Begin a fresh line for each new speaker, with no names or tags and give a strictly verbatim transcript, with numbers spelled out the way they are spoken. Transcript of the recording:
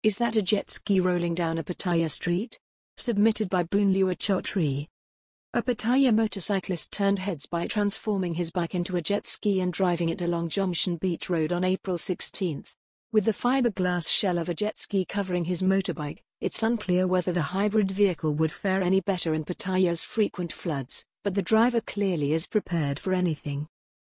Is that a jet ski rolling down a Pattaya street? Submitted by Boonlua Chotri. A Pattaya motorcyclist turned heads by transforming his bike into a jet ski and driving it along Jomshan Beach Road on April sixteenth. With the fiberglass shell of a jet ski covering his motorbike, it's unclear whether the hybrid vehicle would fare any better in Pattaya's frequent floods, but the driver clearly is prepared for anything.